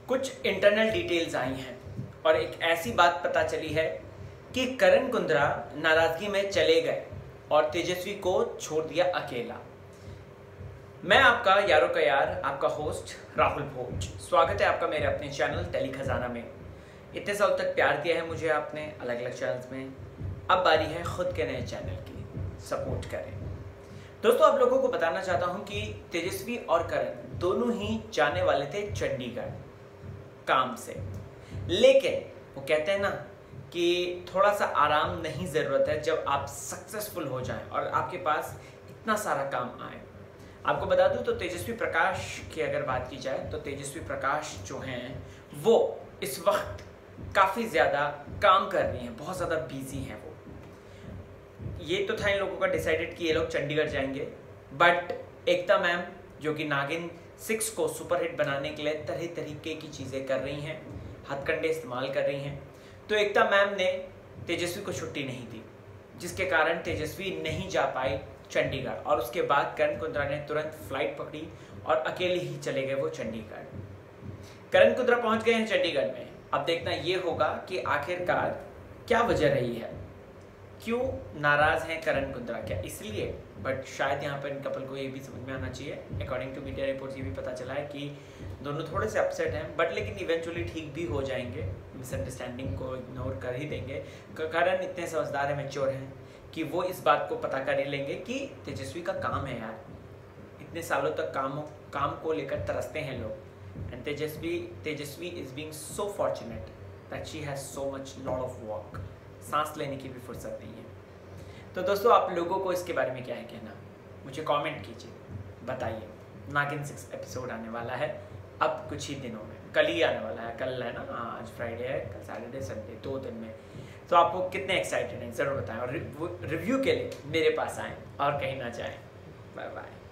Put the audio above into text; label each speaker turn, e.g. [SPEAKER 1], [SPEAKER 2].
[SPEAKER 1] कुछ internal details आई हैं और एक ऐसी बात पता चली है कि करण कुंद्रा नाराजगी में चले गए और तेजस्वी को छोड़ दिया अकेला। मैं आपका यारों का यार, आपका होस्ट राहुल भोज। स्वागत है आपका मेरे अपने चैनल टेली खजाना में। इतने साल तक प्यार दिया है मुझे आपने अलग अलग चैनल्स में, अब बारी है खुद के नए चैनल की। सपोर्ट करें दोस्तों। आप लोगों को बताना चाहता हूं कि तेजस्वी और करण दोनों ही जाने वाले थे चंडीगढ़ काम से, लेकिन वो कहते हैं ना कि थोड़ा सा आराम नहीं ज़रूरत है जब आप सक्सेसफुल हो जाएं और आपके पास इतना सारा काम आए। आपको बता दूं तो तेजस्वी प्रकाश की अगर बात की जाए तो तेजस्वी प्रकाश जो हैं वो इस वक्त काफ़ी ज़्यादा काम कर रही हैं, बहुत ज़्यादा बिजी हैं वो। ये तो था इन लोगों का डिसाइडेड कि ये लोग चंडीगढ़ जाएंगे, बट एकता मैम जो कि नागिन 6 को सुपरहिट बनाने के लिए तरह तरीके की चीज़ें कर रही हैं, हथकंडे इस्तेमाल कर रही हैं, तो एकता मैम ने तेजस्वी को छुट्टी नहीं दी, जिसके कारण तेजस्वी नहीं जा पाई चंडीगढ़। और उसके बाद करण कुंद्रा ने तुरंत फ्लाइट पकड़ी और अकेले ही चले गए वो चंडीगढ़। करण कुंद्रा पहुंच गए हैं चंडीगढ़ में। अब देखना ये होगा कि आखिरकार क्या वजह रही है, क्यों नाराज हैं करण कुंद्रा, क्या इसलिए, बट शायद यहाँ पर इन कपल को ये भी समझ में आना चाहिए। अकॉर्डिंग टू मीडिया रिपोर्ट्स ये भी पता चला है कि दोनों थोड़े से अपसेट हैं, बट लेकिन इवेंचुअली ठीक भी हो जाएंगे, मिसअंडरस्टैंडिंग को इग्नोर कर ही देंगे। करण इतने समझदार है, मैच्योर हैं कि वो इस बात को पता कर ही लेंगे कि तेजस्वी का काम है यार, इतने सालों तक काम को लेकर तरसते हैं लोग। And Tejaswi is being so fortunate that she has so much lot of work, सांस लेने की भी फुर्सत नहीं है। तो दोस्तों आप लोगों को इसके बारे में क्या है कहना, मुझे कमेंट कीजिए, बताइए। नागिन 6 एपिसोड आने वाला है अब कुछ ही दिनों में, कल ही आने वाला है, कल है ना, आज फ्राइडे है, कल सैटरडे संडे 2 दिन में। तो आपको कितने एक्साइटेड हैं ज़रूर बताएं और रिव्यू के लिए मेरे पास आएँ और कहीं ना जाएं। Bye bye.